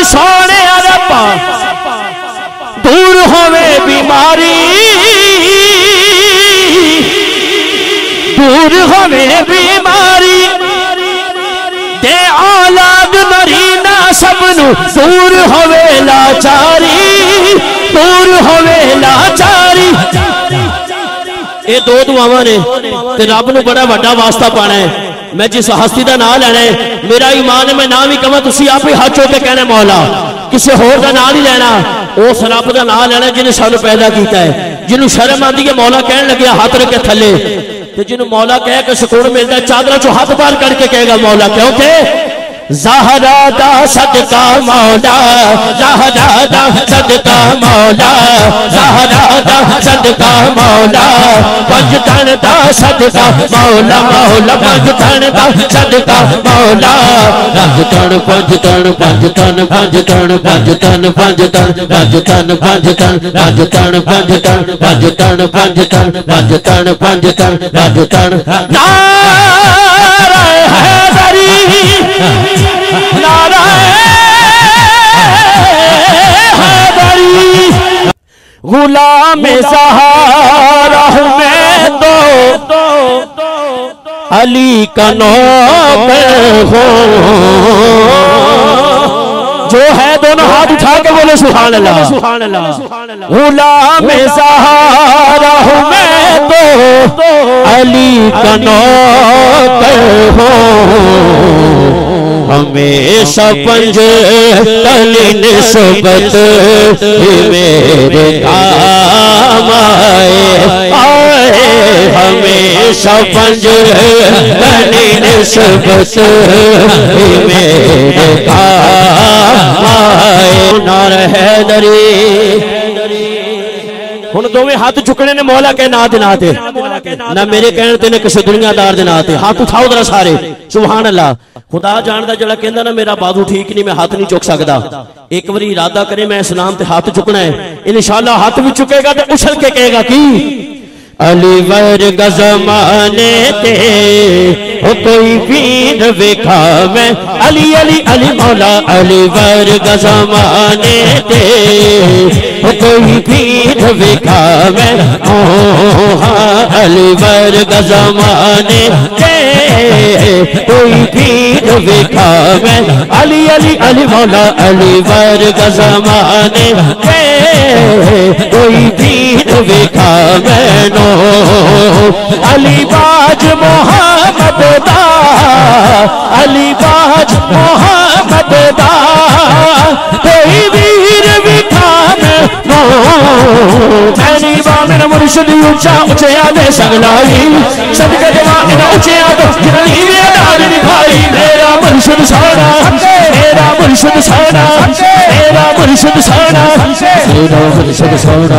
सोने रब्बा दूर होवे बीमारी, दूर होवे बीमारी दे औलाद नरीना सबनू दूर होवे लाचारी, दूर होवे लाचारी। ये दो दुआवां ने ते रब नू बड़ा वड्डा वास्ता पाना है। मैं जिस हस्ती का नाम लेना है, मेरा ईमान है, मैं नाम ही कहां तुसीं आप ही हाथ चो के कहना मौला, किसी होर का नाम नहीं लेना, उस रब का नाम लेना जिन्हें सानू पैदा किया है। जिन्होंने शर्म आती है मौला कहन लगे हाथ रख के थले, तो जिन्होंने मौला कह के सुकून मिलता है चादर चो हाथ बाहर करके कहेगा मौला, क्योंकि ज़हरा दा सदका मौला, ज़हरा दा सदका मौला, ज़हरा दा सदका मौला, पंजतन दा सदका मौला, मौला पंजतन दा सदका मौला। पंजतन पंजतन पंजतन पंजतन पंजतन पंजतन पंजतन पंजतन पंजतन पंजतन पंजतन पंजतन पंजतन पंजतन पंजतन नाराय हैदरी, नाराय हैदरी। गुलाम सहारा मैं तो अली का नौकर हूँ। जो है दोनों हाथ उठा के बोले सुभान अल्लाह, सुभान अल्लाह। गुलाम सहारा हूँ मैं तो अली का नौकर हूँ। हमेशा पंज तली निस्बत मेरे काम आए, हमेशा पंज तली निस्बत मेरे काम आए। नार हैदरी हुण दोवें हाथ चुकने ने मौला के ना दे ना, ना मेरे कहने ते ने किसी दुनियादार दे ना ते। हाथ उठाओ जरा सारे सुभान अल्लाह। खुदा जानदा जड़ा कहंदा ना मेरा बाजू ठीक नहीं, मैं हाथ नहीं चुक सकदा, एक बारी इरादा करे मैं इस नाम ते हाथ चुकना है, इंशाअल्लाह हाथ भी चुकेगा तो उछल के कहेगा कि अली वर्ग ज़माने ते हो कोई पीर वेखा मैं, अली अली अली मौला। अली वर्ग ज़माने ते हो कोई पीर वेखा मैं, ओ हाँ अली वर्ग ज़माने ते कोई पीर वेखा मैं, अली अली अली मौला। अली वर्ग ज़माने ते कोई पीर वेखा मैं, अली बाज मोहम्मद दा, अली बाज मोहम्मद दा कोई वीर विखा मैनू। मैनी बा मेरा मुर्शिद ऊंचा उचिया दे सगलाई, सदके देवा मेरा उचिया तो जिन्नी मेरा दिखाई। मेरा मुर्शिद सोना, मेरा मुर्शिद सोना, मेरा मुर्शिद सोना, मेरा मुर्शिद सोना।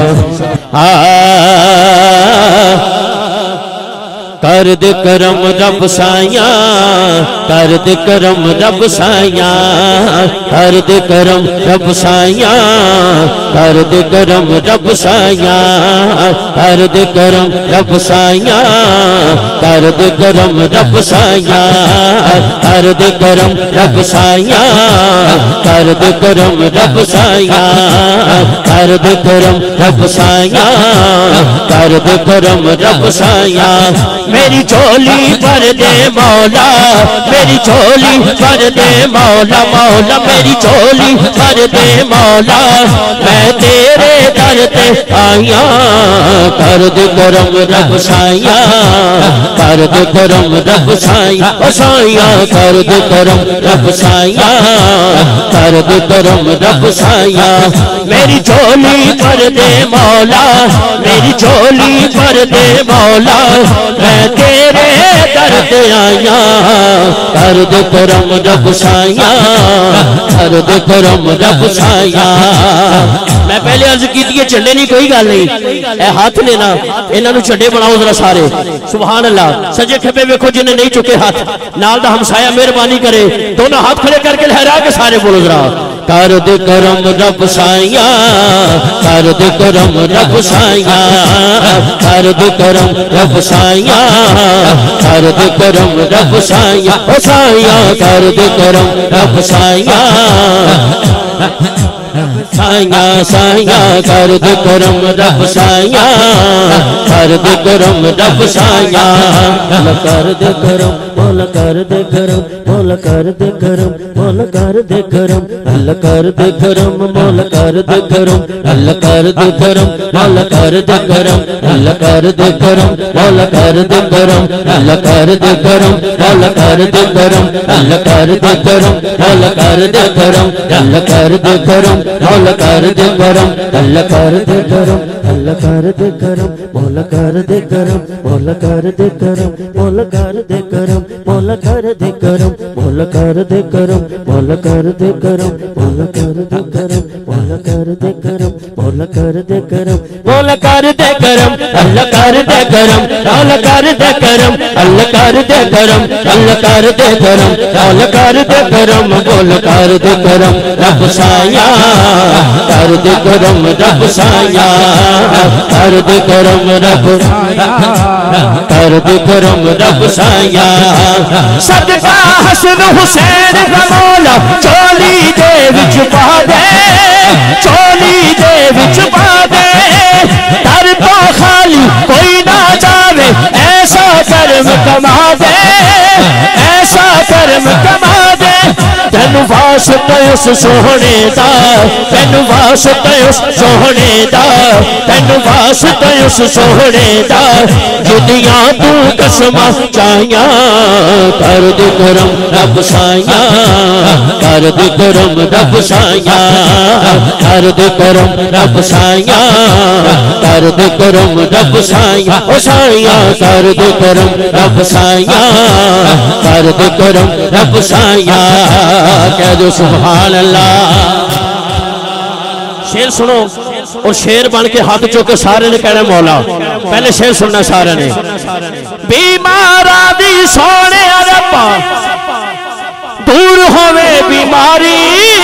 कर दे करम रब साइया, कर दे करम रब साइया, कर दे करम रब साइया, कर दे करम रब साइया, कर दे करम रब साइया, कर दे करम रब साइया, कर दे करम रब साइया, कर दे करम रब साइया, कर दे करम रब साइया, कर दे करम रब साइया। मेरी झोली भर दे मौला, मेरी झोली भर दे मौला, मौला मेरी झोली भर दे मौला। मैं तेरे दर ते आया, कर दे करम रब साइया, कर दे करम रब साइया, साइया कर दे करम रब साइया, कर दे करम रब साइया। मेरी झोली भर दे मौला, मेरी झोली भर दे मौला। मैं तेरे दर ते आया, कर दे करम रब साइया, कर दे करम रब साइया। मैं पहले अर्ज की झंडे नहीं, कोई गल नहीं, ए हाथ ने ना इन्हों झंडे बनाओ जरा सारे सुभान अल्लाह। सजे खब्बे वेखो जिन्हें नहीं चुके हाथ, नाल दा हमसाया मेहरबानी करे दोनों हाथ खड़े करके लहरा के सारे बोलो जरा। कर दे करम रब साइया, कर दे करम रब साइया, कर दे करम रब साइया, कर दे करम रब साइया, ओ साइया कर दे करम रब साइया। साया साया कर दे करम रब साया कर दे करम रब साया कर दे करम मौला कर दे करम मौला कर दे करम मौला कर दे करम अल्लाह कर दे करम मौला कर दे करम अल्लाह कर दे करम मौला कर दे करम अल्लाह कर दे करम मौला कर दे करम अल्लाह कर दे करम मौला कर दे करम अल्लाह कर दे करम मौला कर दे करम अल्लाह कर दे करम मौला कर दे करम अल्लाह कर दे करम अल्लाह कर दे करम मौला कर दे करम मौला कर दे करम मौला कर दे करम मौला कर दे करम मौला कर दे करम मौला कर दे करम मौला कर दे करम मौला कर दे करम मौला कर दे करम मौला कर दे करम अल्लाह कर दे करम मौला कर दे करम अल्लाह कर दे करम अल्लाह कर दे करम मौला कर दे करम मौला कर दे करम रब साया कर दे करम रब साया कर दे करम रब कर दे करम रब साया सदका हसन हुसैन का मौला चोली दे विच पा दे चोली दे विच पा दे दर तो खाली कोई ना जावे ऐसा कर्म कमा दे ऐसा कर्म कमा दे तेन वास्ते उस सोहने दा तेन वास्ते उस सोहने दा तेन वास्ते उस सोहने दा जुदियां तू कसमां चाहिया कर दे करम रब साया कर दे करम रब साया कर दे करम रब साया कर दे करम रब साया ओ साया कर दे करम रब साया कर दे करम रब साया कह दो सुभान अल्लाह। शेर सुनो और शेर बन के हाथ चुक के सारे ने कहना मौला पहले शेर सुनना सारे ने बीमारा दी सोने रब्बा दूर होवे बीमारी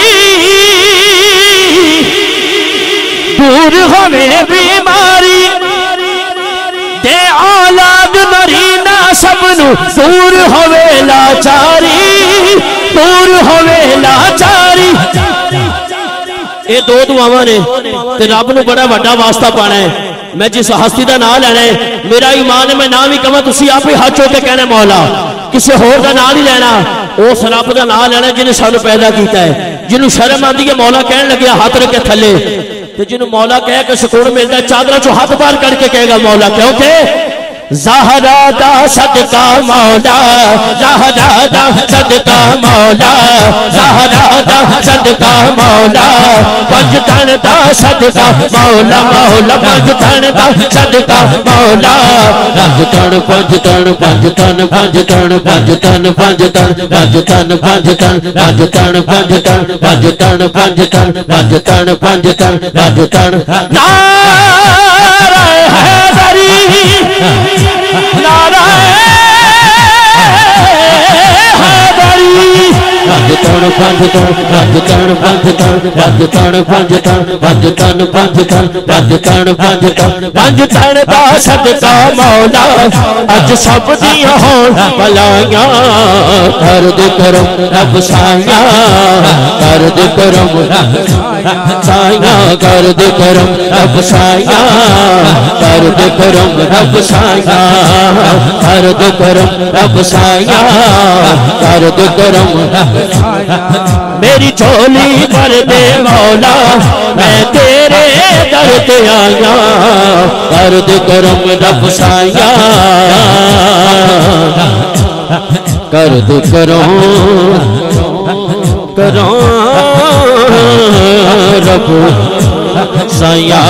दूर होवे बीमारी दे औलाद मरीना सबनू दूर होवे लाचारी दूर होवे लाचारी। ये दो दुआवां ने ते रब नूं बड़ा वड्डा वास्ता पाना है। मैं जिस हस्ती का नाम लेना है मेरा ईमान है मैं नाम ही कहां तुसीं आप ही हाथ चो के कहना मौला किसी होर का नाम नहीं लेना उस रब का नाम लेना जिन्हें सानू पैदा किया है जिन्हों शर्म आती है मौला कहन लगे हाथ रख के थले तो जिन्हों मौला कह के सुकून मिलता है चादर चो हाथ बाहर करके कहेगा मौला क्योंकि ज़हरा दा सदका मौला ज़हरा दा सदका मौला ज़हरा दा सदका मौला पंज तन दा सदका मौला मौला पंज तन दा सदका मौला पंज तन पंज तन पंज तन पंज तन पंज तन पंज तन पंज तन पंज तन पंज तन पंज तन पंज तन पंज तन पंज तन पंज तन पंज तन नारे हैदरी सदका मौला अज सब दियां होण भलाइयां कर दे करम रब साया कर दे करम साया कर दे करम रब साया कर दे करम रब साया कर दे करम रब साया कर दे करम मेरी झोली भर दे मौला मैं तेरे दर ते आया कर दे करम रब साया कर दे करम करो रब साया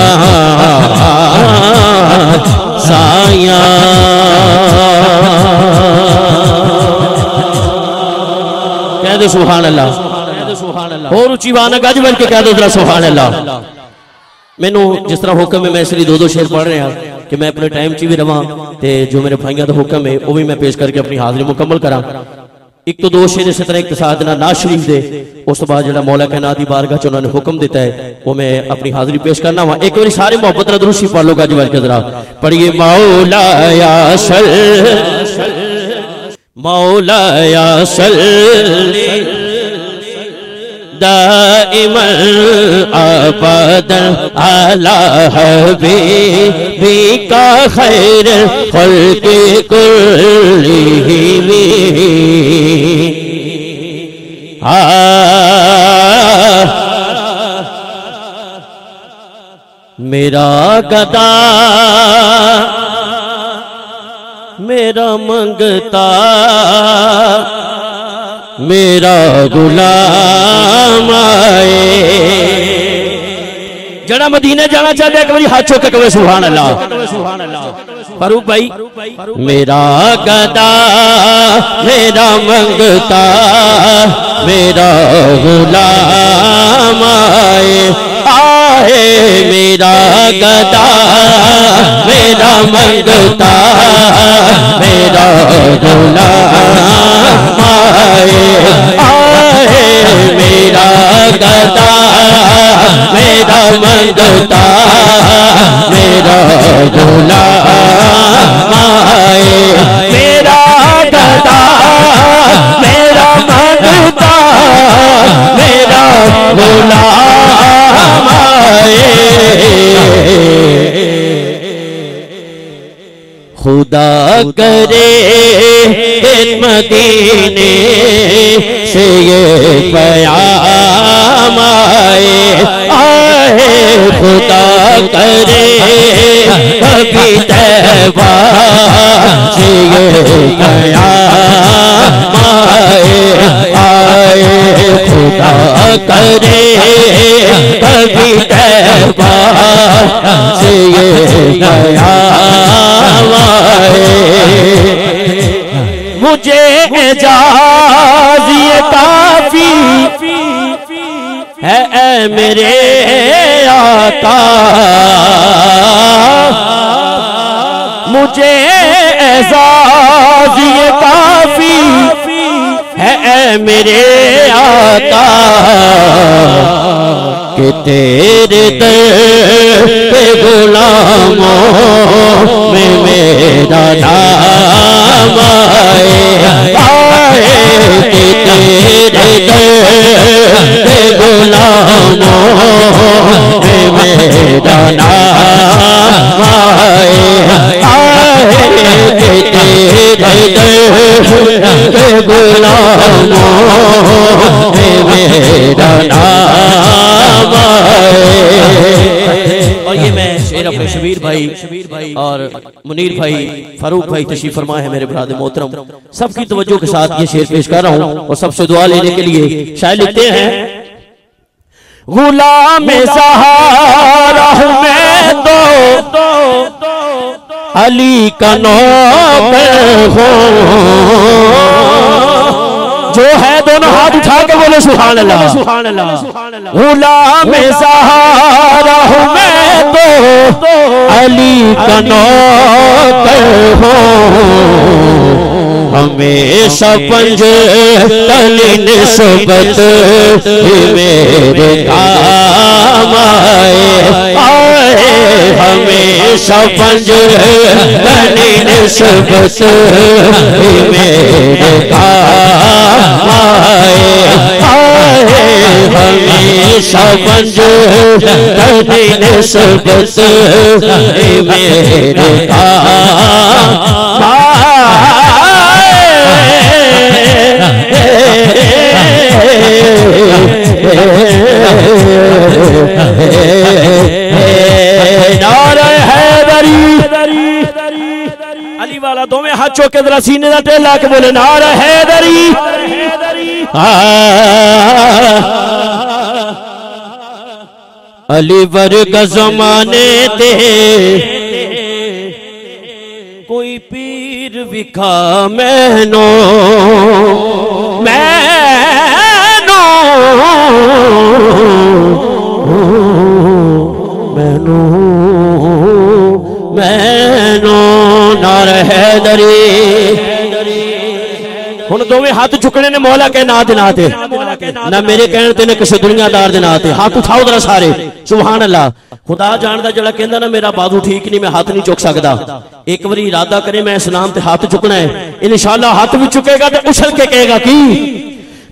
साया कह दो सुभान अल्लाह और उची आवाज़ गज बन के कह दो जरा सुभान अल्लाह। मैनू जिस तरह हुक्म है मैं इसलिए दो शेर पढ़ रहा कि मैं अपने टाइम च भी रवां ते जो मेरे भाइयों का हुक्म है वह भी मैं पेश करके अपनी हाजिरी मुकम्मल करा। एक तो दो शेर इस तरह एक साथ नाज शरीफ दे उस तो बाद जो मौला कायनात दी बारगाह च उन्होंने हुक्म दिता है वो मैं अपनी हाजिरी पेश करना वा। एक बार सारे मोहब्बत नाल दुरूद शरीफ पढ़ लो गज बन के जरा पढ़िए मौलाया सल मौलाया सल दाइमन अबदन अला हबीबी का खैर खल्क़ि कुल्लिहिम। मेरा गदा मेरा मंगता मेरा गुलाम आए। जड़ा मदीने जाना चाहते एक बार हाथ चौके कहे सुभान अल्लाह। फारूक भाई मेरा गदा मेरा मंगता मेरा गुलाम आए। आहे मेरा गदा मेरा मंगता मेरा गुलाम आए। आहे मेरा गदा मेरा मंगता मेरा गुलाम आए। मेरा गदा मेरा मंगता मेरा गुलाम आए। खुदा करे मदीने से ये प्याम आए। आए खुदा करे कभी तैबा से ये प्याम आए। आए खुदा करे कभी तैबा से ये प्याम आए। मुझे एजाज़ काफी है ऐ मेरे आका। मुझे एजाज़ काफी है ऐ मेरे आका कि तेरे दर पे गुलामों में मेरा नाम आए। आए कि तेरे दर पे गुलामों में मेरा नाम आए। आए कि तेरे दर पे गुलामों में मेरा नाम आए। और ये मैं शेर अपने शबीर भाई और मुनीर भाई फारूक भाई तशरीफ फरमा है मेरे बिरादर मोहतरम, सबकी तवज्जो के साथ ये शेर पेश कर रहा हूँ और सबसे दुआ लेने के लिए शायर लिखते हैं। गुलाम सहारा हूँ मैं तो अली का नौकर हूँ। जो है दोनों हाथ उठा के बोले सुभान अल्लाह। गुलाम सहारा हूँ मैं तो अली का नौकर हूँ। हमेशा पंजतनी निस्बत मेरे काम आए। आए हमेशा पंजतनी निस्बत मेरे काम आए। आए हमेशा पंजतनी निस्बत मेरे काम नारे हैदरी। अली वाला दो में हाथ चौके जरा सीने का टेल ला के बोले नारे हैदरी। अली वर्ग जमाने ते कोई पीर विखा मैनो मैनो मैनो मैनो नारे हैदरी। हुण दोवें हाथ चुकने ने मौला के ना दे ना मेरे कहने ते ने किसी दुनियादार दे ना ते। हाथ उठाओ जरा सारे सुभान अल्लाह। खुदा जानदा जड़ा कहंदा ना मेरा बाजू ठीक नहीं मैं हाथ नहीं चुक सकदा, एक बारी इरादा करे मैं इस नाम ते हाथ चुकना है इंशाअल्लाह हाथ भी चुकेगा तो उछल के कहेगा कि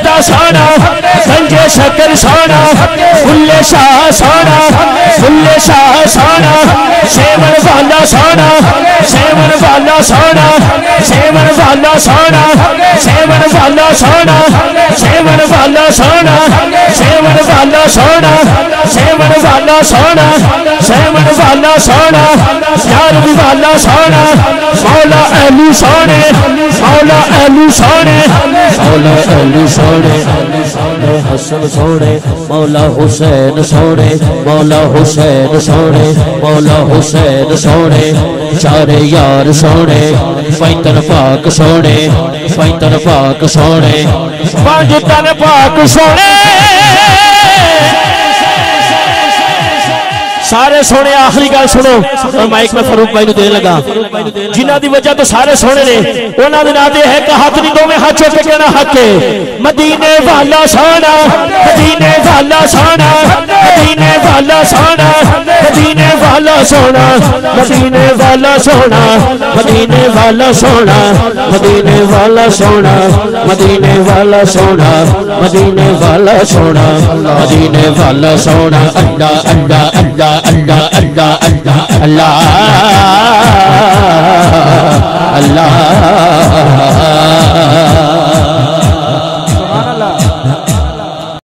दाता सोना गंजे शकर सोना बुल्ले शाह सोना बुल्ले शाह सोना सेवन वाला सोना सेवन वाला सोना सेवन वाला सोना सेवन वाला सोना सेवन वाला सोना सेवन वाला सोना सेवन वाला सोना सेवन वाला सोना यारवी वाला सोना मौला अली सोने मौला अली सोने मौला अली सोने हसन सोने मौला हुसैन सोने मौला हुसैन सोने मौला हुसैन सोने चारे यार सोने पैतन पाक सोने पैतन पाक सोने पांच तन पाक सोने सारे सोने। आखिरी गल सुनो और माइक में फरूक भाई देने लगा जिन्हों की वजह तो सारे सोने ने उन्होंने नाते है कि हाथ नहीं दो में हाथ चुक के कहना हक है मदीने वाला सोना मदीने वाला सोना मदीने वाला सोना मदीने वाला सोना मदीने वाला सोना मदीने वाला सोना मदीने वाला सोना मदीने वाला सोना मदीने वाला सोना मदीने वाला सोना अल्लाह अल्लाह अल्लाह अल्लाह अल्लाह अल्लाह अल्लाह अल्लाह